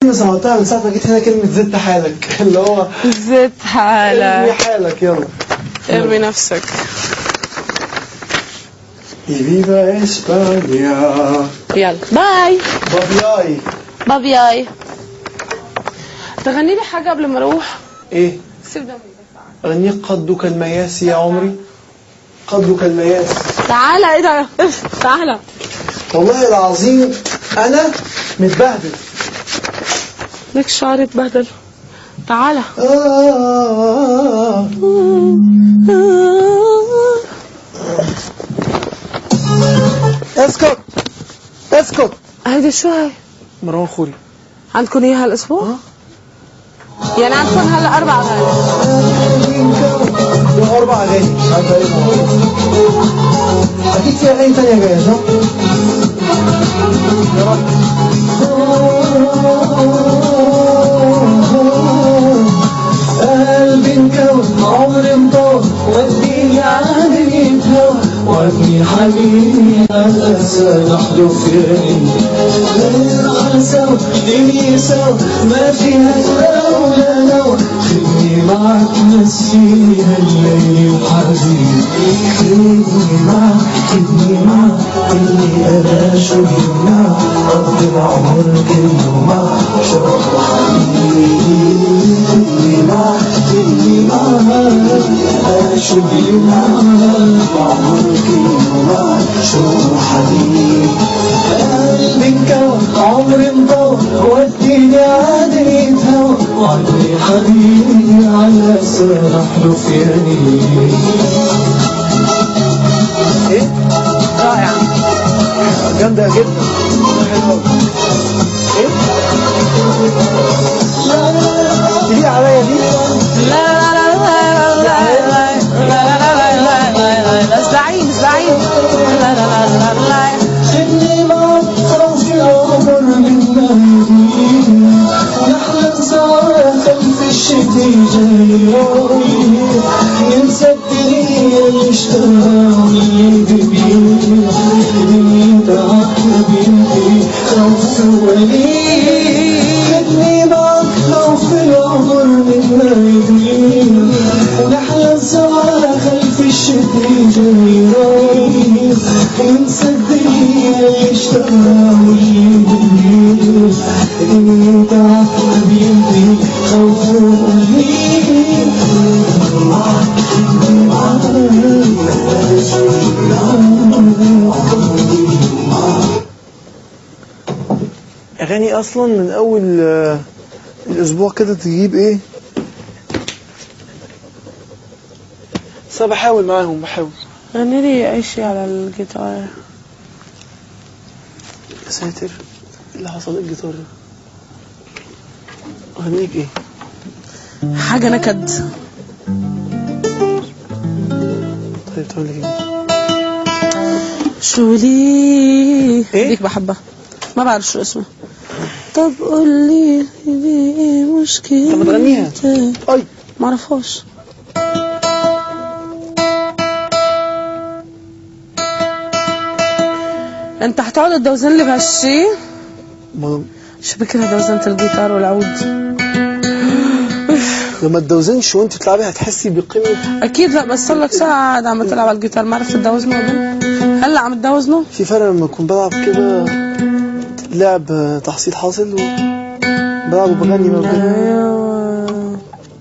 سمعتها من ساعة ما جيت هنا كلمة زدت حالك اللي هو زدت حالك. ارمي حالك، يلا ارمي نفسك. فيفا اسبانيا. يلا باي. بابياي. بابياي. تغني لي حاجة قبل ما اروح. ايه؟ سيب ده. اغنيك قدك المياس يا عمري. قدك المياس. تعالى. ايه ده؟ تعالى. والله العظيم انا متبهدل. ليك شعري اتبهدل. تعالى. اسكت اسكت. هيدي شو هاي؟ مروان خوري. عندكم اياها هالاسبوع؟ يعني عندكم هلا 4 اغاني. 4 اغاني مش عارفه ايه اكيد في اغاني ثانيه جايه صح؟ يا رب. قلبي انكوى عمري مطول وديني عادي يتهوى وابني حبيبي على سنحضر فيني نرحل سوا دنيا سوا ما فيها سوا ولا نوى خدني معك نسيها الليل وحبيبي خدني معك اللي انا شو يمنع قضي العمر كله معك شوق حبيبي خدني معك انا شو يمنع عمر كله معك شوق حبيبي قلبي انكوى عمري مطول وديني عادي يتهوى وعدني حبيبي على سرح رفياني. ايه؟ رائعة جامدة جدا حلوة. ايه؟ تليق عليا دي؟ لا لا لا لا لا لا لا اسمعين لا لا لا لا خدني معك خوفي عمر منا يضيق نحلم سوا خلف الشتي جاي ننسى الدنيا اللي اشتراها واللي ببيع انت حبيبي خوفي وليد خدني معك خوف العمر منا يضيق نحلم سوا خلف الشتي جاي ننسى الدنيا اللي اشتراها واللي ببيع انت حبيبي خوفي وليد اغاني اصلا من اول الاسبوع كده تجيب ايه. بس انا بحاول معاهم غني لي اي شيء على الجيتار. يا ساتر ايه اللي حصل الجيتار. اغنيك ايه؟ حاجة نكد. طيب تقول لي ايه؟ شو لي ايه؟ ديك بحبها ما بعرف شو اسمه. طب قول لي ايه مشكلة. طب ما تغنيها. اي ما اعرفهاش. انت هتقعد تدوزن لي بهالشي؟ شو بكره دوزنة الجيتار والعود. لما تدوزنش وانت تلعبي هتحسي بقيمة. اكيد لا بس صار لك ساعة قاعد عم تلعب على الجيتار ما عرفت تدوزنه. هلا عم تدوزنه؟ في فرق لما اكون بلعب كده لعب تحصيل حاصل وبلعب وبغني ما بغني. ايوه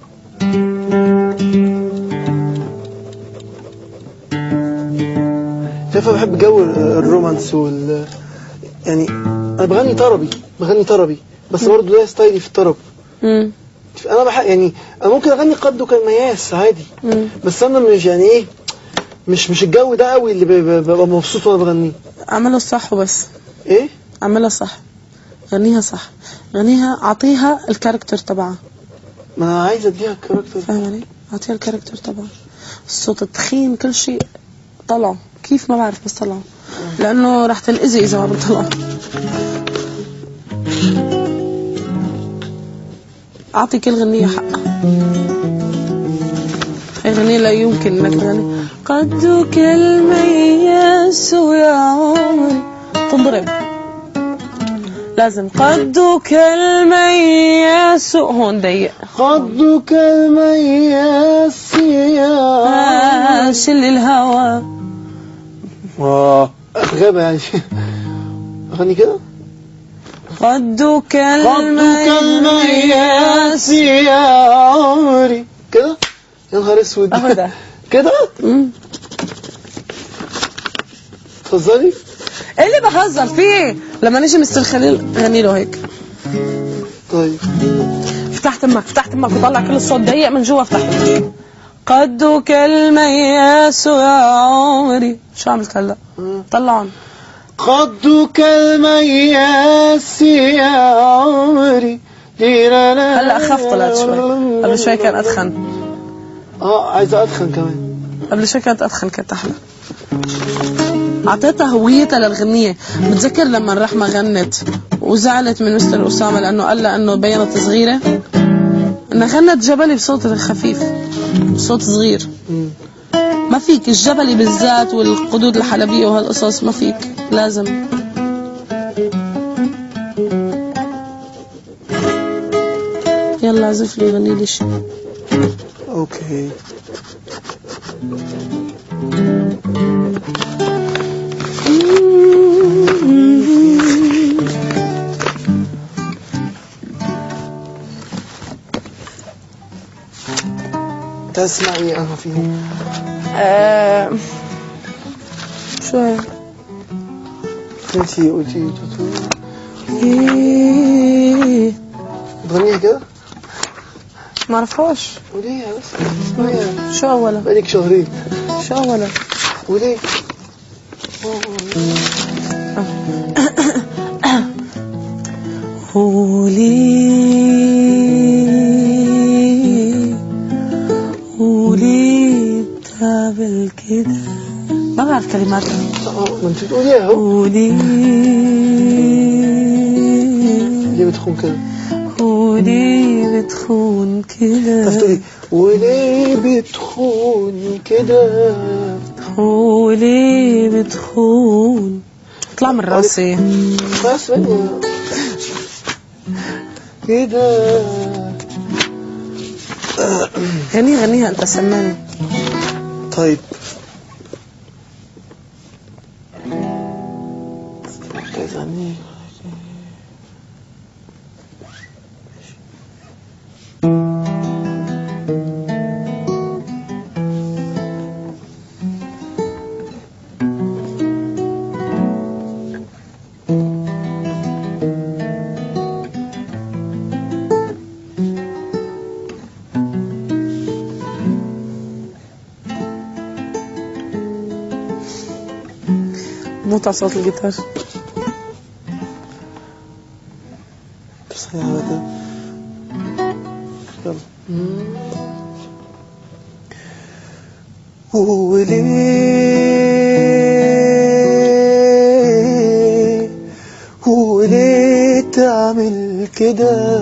شايفة بحب جو الرومانس يعني انا بغني طربي بس برضه ده ستايلي في الطرب. انا يعني انا ممكن اغني قدك المياس عادي. بس انا مش يعني ايه مش الجو ده قوي اللي ببقى مبسوط وانا بغنيه. اعمله صح وبس. ايه؟ اعملها صح. غنيها صح. غنيها اعطيها الكاركتر تبعها. ما انا عايز اديها الكاركتر. فاهم علي؟ اعطيها الكاركتر تبعها. الصوت التخين كل شيء طلعه كيف ما بعرف بس طلعه لانه راح تنأذي اذا ما بطلعه. اعطي كل غنية حقها. هي غنية لا يمكن انك تغني قدك المياس يا عمري تنضرب. لازم قدك المياس المياس هون ضيق. خدك المياس يا شل الهوى. غابة يعني. أغني كده. خدك المياس يا عمري كده. يا نهار اسود. اهو ده كده. تهزري؟ ايه اللي بهزر فيه؟ لما نيجي مستر خليل غني له هيك. طيب فتحت امك وطلع كل الصوت ضيق من جوا. فتحت امك. قدك المياس يا عمري. شو عملت هلا؟ طلعون. قدك المياس يا عمري. هلا اخف طلعت شوي. قبل شوي كان اتخن. عايزة اتخن كمان. قبل شوي كانت اتخن، كانت احلى. اعطيتها هويتها للغنية. بتذكر لما الرحمة غنت وزعلت من مستر أسامة لأنه قال لها أنه بينت صغيرة، أنها غنت جبلي بصوت خفيف، صوت صغير. ما فيك الجبلي بالذات والقدود الحلبية وهالقصص، ما فيك، لازم. يلا عزف لي غني لي شيء. اوكي. تسمعي أنا فيه. شو هي؟ انتي قلتي تغنيها كده؟ ما اعرفهاش. قوليها بس. اسمعيها. شو أولا؟ بقالك شهرين. شو أولا؟ قولي. قولي تعمل كده. ما بعرف كلماتها. ما انت تقوليها اهو. قولي ليه بتخون كده؟ وليه بتخون كده؟ تقولي وليه بتخون كده؟ وليه بتخون؟ اطلع من راسي. خلاص كده. غنيها انت، سمعني. طيب موت على صوت الجيتار. بس يلا وليه تعمل كده؟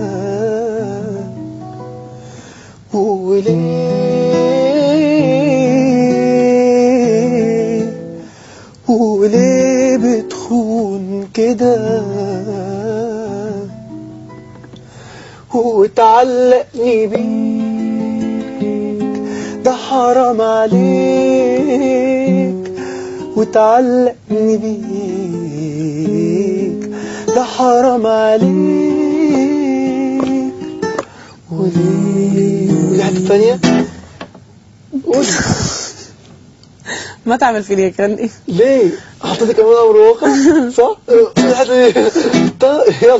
وليه بتخون كده؟ وتعلقني بيك ده حرام عليك. وتعلقني بيك ده حرام عليك. وليه حتة تانية؟ قول. ما تعمل فيني هيك. غني. ليه؟ حطيتك كمان أمر واقع صح؟ الحتة دي. طيب يلا.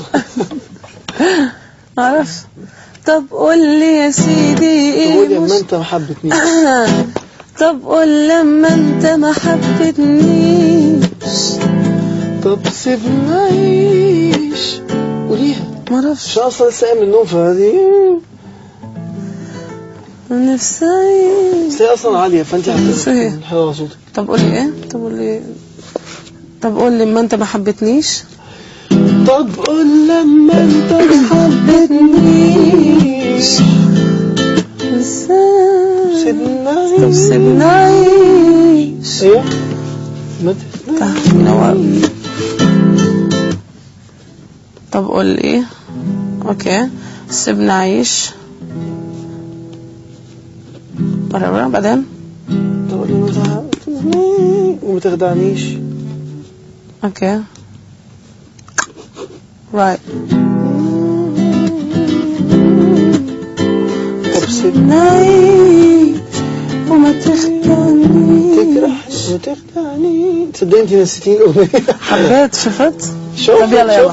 ما اعرفش. طب قول لي يا سيدي ايه؟ قول لما انت ما حبتنيش. طب قول لما انت ما حبتنيش. طب سيبنا عيش. قوليها. ما اعرفش. مش اصلا لسه قايم من النوم فدي نفسي عيش. بس هي اصلا عاليه فانت شو هي؟ حلوه صوتك. طب قولي ايه؟ طب قول لي ما انت ما حبتنيش. طب قول لما انت ما حبتنيش. سيبنا عيش. ايوه طب قول لي اوكي. سيبنا عيش مرة بعدين وما تخدعنيش. اوكي رايت. طب سيبنا عيش وما تخدعنيش. ما تخدعني. تصدق انتي نسيتين الأغنية. حبيت شفت. طب يلا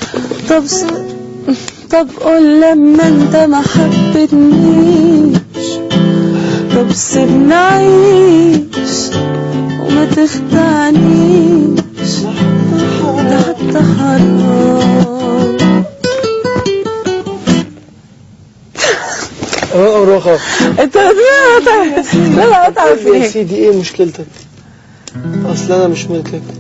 طب قول لما انت ما حبتنيش. طب سيبنا عيش وما تخدعنيش. ده حتى حرام. أروخة. انت لا تعرف يا سيدي ايه مشكلتك؟ اصل انا مش ملكك.